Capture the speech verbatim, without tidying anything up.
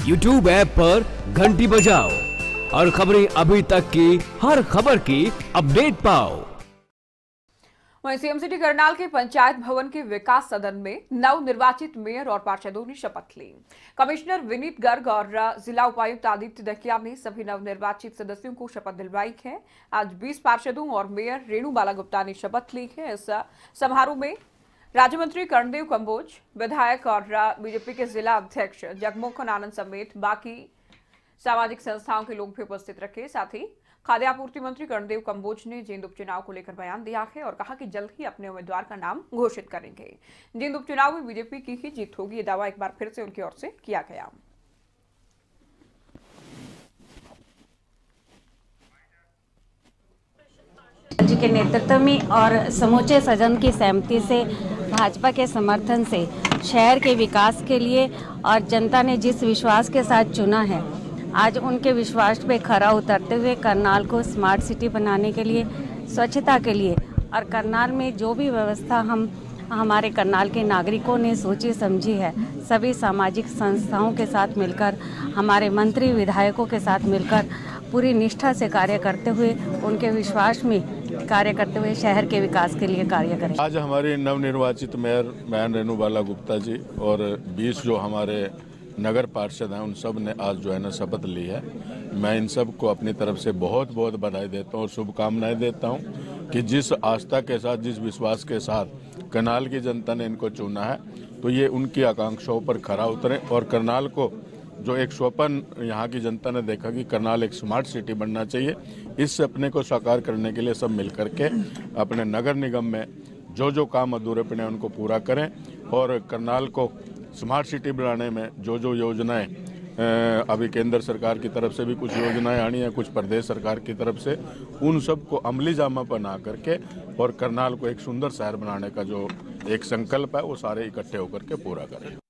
YouTube app पर घंटी बजाओ और खबरें अभी तक की हर खबर की अपडेट पाओ। वहीं सीएमसीटी करनाल के पंचायत भवन के विकास सदन में नव निर्वाचित मेयर और पार्षदों ने शपथ ली। कमिश्नर विनीत गर्ग और जिला उपायुक्त आदित्य दहिया ने सभी नव निर्वाचित सदस्यों को शपथ दिलवाई है। आज बीस पार्षदों और मेयर रेणु बाला गुप्ता ने शपथ ली है। इस समारोह में राज्य मंत्री कर्णदेव कंबोज, विधायक और बीजेपी के जिला अध्यक्ष जगमोहन आनंद समेत बाकी सामाजिक संस्थाओं के लोग भी उपस्थित रखे। साथ ही खाद्य आपूर्ति मंत्री कर्णदेव कंबोज ने जींद उपचुनाव को लेकर बयान दिया है और कहा कि जल्द ही अपने उम्मीदवार का नाम घोषित करेंगे। जींद उपचुनाव में बीजेपी की ही जीत होगी, ये दावा एक बार फिर से उनकी ओर से किया गया। जी के नेतृत्व में और समूचे सदन की सहमति से, भाजपा के समर्थन से शहर के विकास के लिए और जनता ने जिस विश्वास के साथ चुना है, आज उनके विश्वास पे खरा उतरते हुए करनाल को स्मार्ट सिटी बनाने के लिए, स्वच्छता के लिए और करनाल में जो भी व्यवस्था हम हमारे करनाल के नागरिकों ने सोची समझी है, सभी सामाजिक संस्थाओं के साथ मिलकर, हमारे मंत्री विधायकों के साथ मिलकर पूरी निष्ठा से कार्य करते हुए, उनके विश्वास में कार्य करते हुए शहर के विकास के लिए कार्य करें। आज हमारे नवनिर्वाचित मेयर बहन रेणु बाला गुप्ता जी और बीस जो हमारे नगर पार्षद हैं, उन सब ने आज जो है ना शपथ ली है। मैं इन सब को अपनी तरफ से बहुत बहुत बधाई देता हूँ और शुभकामनाएं देता हूँ कि जिस आस्था के साथ, जिस विश्वास के साथ करनाल की जनता ने इनको चुना है, तो ये उनकी आकांक्षाओं पर खरा उतरे और करनाल को जो एक स्वप्न यहाँ की जनता ने देखा कि करनाल एक स्मार्ट सिटी बनना चाहिए, इस सपने को साकार करने के लिए सब मिल करके अपने नगर निगम में जो जो काम अधूरे पड़े हैं उनको पूरा करें और करनाल को स्मार्ट सिटी बनाने में जो जो योजनाएं अभी केंद्र सरकार की तरफ से भी कुछ योजनाएं आनी है, कुछ प्रदेश सरकार की तरफ से, उन सब को अमली जामा बना करके और करनाल को एक सुंदर शहर बनाने का जो एक संकल्प है वो सारे इकट्ठे होकर के पूरा करें।